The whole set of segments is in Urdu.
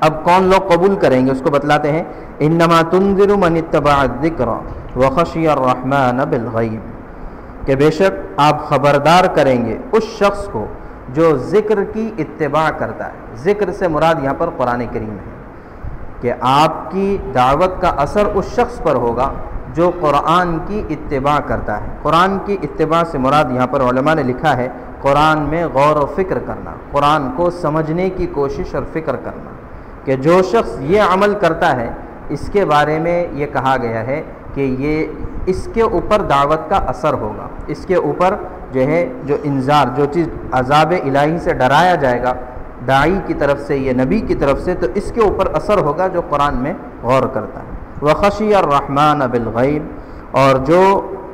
اب کون لوگ قبول کریں گے اس کو بتلاتے ہیں، انما تنذر من اتبع الذکر وخشی الرحمن بالغیب، کہ بے شک آپ خبردار کریں گے اس شخص کو جو ذکر کی اتباع کرتا ہے۔ ذکر سے مراد یہاں پر قرآن کریم ہے، کہ آپ کی دعوت کا اثر اس شخص پر ہوگا جو قرآن کی اتباع کرتا ہے۔ قرآن کی اتباع سے مراد یہاں پر علماء نے لکھا ہے قرآن میں غور و فکر کرنا، قرآن کو سمجھنے کی کوشش اور فکر کرنا، کہ جو شخص یہ عمل کرتا ہے اس کے بارے میں یہ کہا گیا ہے کہ یہ اس کے اوپر دعوت کا اثر ہوگا، اس کے اوپر جو ہے جو انذار، جو چیز عذاب الہی سے ڈرایا جائے گا داعی کی طرف سے، یہ نبی کی طرف سے، تو اس کے اوپر اثر ہوگا جو قرآن میں غور کرتا ہے۔ وَخَشِيَ الرَّحْمَنَ بِالْغَيْبِ، اور جو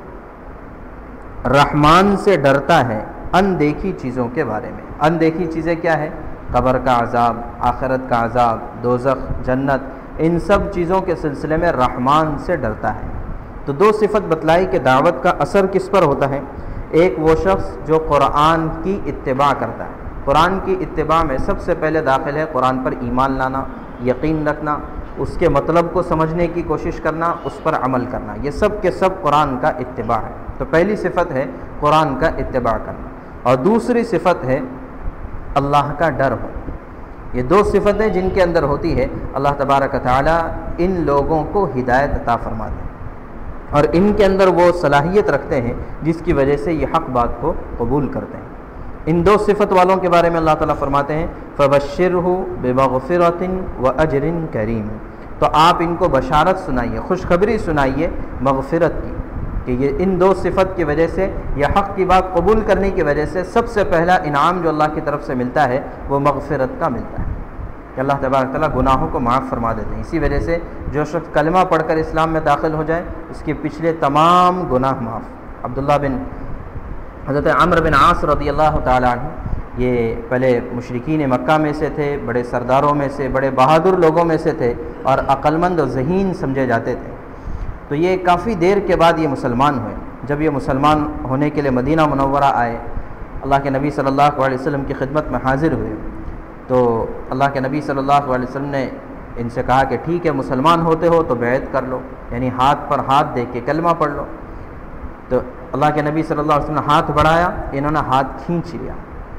رحمان سے ڈرتا ہے اندیکھی چیزوں کے بارے میں۔ اندیکھی چیزیں کیا ہے؟ قبر کا عذاب، آخرت کا عذاب، دوزخ، جنت، ان سب چیزوں کے سلسلے میں رحمان سے ڈرتا ہے۔ تو دو صفت بتلائی کہ دعوت کا اثر کس پر ہوتا ہے۔ ایک وہ شخص جو قرآن کی اتباع کرتا ہے، قرآن کی اتباع میں سب سے پہلے داخل ہے قرآن پر ایمان لانا، یقین رکھنا، اس کے مطلب کو سمجھنے کی کوشش کرنا، اس پر عمل کرنا، یہ سب کے سب قرآن کا اتباع ہے۔ تو پہلی صفت ہے قرآن کا اتباع کرنا، اور دوسری صفت ہے اللہ کا ڈر ہو۔ یہ دو صفتیں جن کے اندر ہوتی ہے اللہ تبارک و تعالیٰ ان لوگوں کو ہدایت عطا فرماتے ہیں، اور ان کے اندر وہ صلاحیت رکھتے ہیں جس کی وجہ سے یہ حق بات کو قبول کرتے ہیں۔ ان دو صفت والوں کے بارے میں اللہ تعالیٰ فرماتے ہیں فَبَشِّرْهُ بِمَغْفِرَةٍ وَأَجْرٍ كَرِيمٍ، تو آپ ان کو بشارت سنائیے، خوشخبری سنائیے مغفرت کی، کہ یہ ان دو صفت کی وجہ سے، یہ حق کی بات قبول کرنے کی وجہ سے سب سے پہلا انعام جو اللہ کی طرف سے ملتا ہے وہ مغفرت کا ملتا ہے، کہ اللہ تبارک تعالیٰ گناہوں کو معاف فرما دیتے ہیں۔ اسی وجہ سے جو شخص کلمہ پڑھ کر اسلام میں داخل ہو جائے اس کے پچھلے تمام گناہ معاف۔ عبداللہ بن حضرت عمرو بن عاص رضی اللہ تعالیٰ عنہ، یہ پہلے مشرکین مکہ میں سے تھے، بڑے سرداروں میں سے، بڑے بہادر لوگوں میں سے تھے، اور عقلمند و ذہین سمجھے جاتے تھے۔ تو یہ کافی دیر کے بعد یہ مسلمان ہوئے۔ جب یہ مسلمان ہونے کے لیے مدینہ منورہ آئے، اللہ کے نبی صلی اللہ علیہ وسلم کی خدمت میں حاضر ہوئے، تو اللہ کے نبی صلی اللہ علیہ وسلم نے ان سے کہا کہ ٹھیک ہے مسلمان ہوتے ہو تو بیعت کر لو، یعنی ہاتھ پر ہاتھ دے کے کلمہ پڑھ لو۔ تو اللہ کے نبی صلی اللہ علیہ وسلم نے ہاتھ بڑھایا، انہوں نے ہاتھ کھینچ لیا۔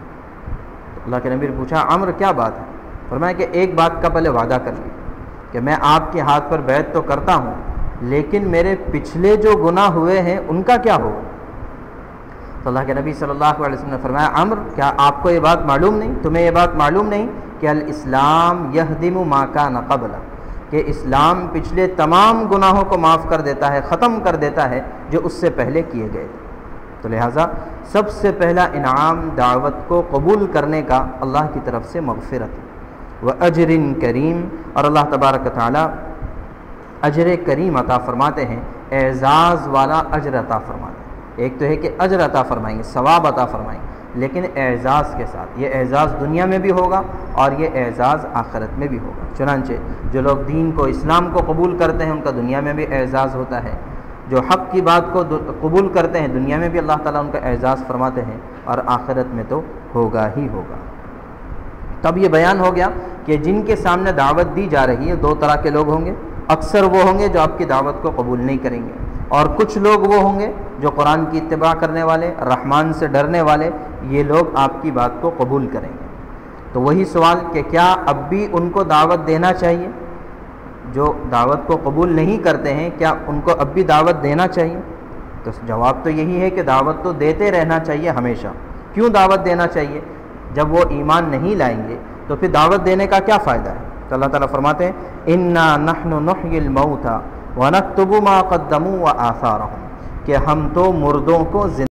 تو اللہ کے نبی نے پوچھا عمرو کیا بات ہے؟ فرمایا کہ ایک بات کا پہلے وعدہ کر لیا کہ میں آپ کے ہاتھ پر بیعت تو کرتا ہوں، لیکن میرے پچھلے جو گناہ ہوئے ہیں ان کا کیا ہوگا؟ تو اللہ کے نبی صلی اللہ علیہ وسلم نے فرمایا عمرو کیا آپ کو یہ بات معلوم نہیں، تمہیں یہ بات معلوم نہیں کہ الاسلام یہدم ما کان قبلہ، کہ اسلام پچھلے تمام گناہوں کو معاف کر دیتا ہے، ختم کر دیتا ہے جو اس سے پہلے کیے گئے تھے۔ تو لہٰذا سب سے پہلا انعام دعوت کو قبول کرنے کا اللہ کی طرف سے مغفرت وَأَجْرٍ کریم، اور اللہ تبارک و تعالیٰ اجر کریم عطا فرماتے ہیں، اعزاز والا اجر عطا فرماتے ہیں۔ ایک تو ہے کہ اجر عطا فرمائیں گے، ثواب عطا فرمائیں گے، لیکن اعزاز کے ساتھ، یہ اعزاز دنیا میں بھی ہوگا اور یہ اعزاز آخرت میں بھی ہوگا۔ چنانچہ جو لوگ دین کو، اسلام کو قبول کرتے ہیں ان کا دنیا میں بھی اعزاز ہوتا ہے، جو حق کی بات کو قبول کرتے ہیں دنیا میں بھی اللہ تعالیٰ ان کا اعزاز فرماتے ہیں، اور آخرت میں تو ہوگا ہی ہوگا۔ تب یہ بیان ہو گیا کہ جن کے سامنے دعوت دی جا رہی ہے دو طرح کے لوگ ہوں گے، اکثر وہ ہوں گے جو آپ کی دعوت کو قبول نہیں کریں گے، اور کچھ لوگ وہ ہوں گے جو قرآن کی اتباع کرنے والے، رحمان سے ڈرنے والے، یہ لوگ آپ کی بات کو قبول کریں گے۔ تو وہی سوال کہ کیا اب بھی ان کو دعوت دینا چاہیے؟ جو دعوت کو قبول نہیں کرتے ہیں کیا ان کو اب بھی دعوت دینا چاہیے؟ تو جواب تو یہی ہے کہ دعوت تو دیتے رہنا چاہیے ہمیشہ۔ کیوں دعوت دینا چاہیے؟ جب وہ ایمان نہیں لائیں گے تو پھر دعوت دینے کا کیا فائدہ ہے؟ تو اللہ تعالیٰ فرماتے ہیں انا نحن نحیی الموتى ونکتب ما قدموا وآثارهم، کہ ہم تو مردوں کو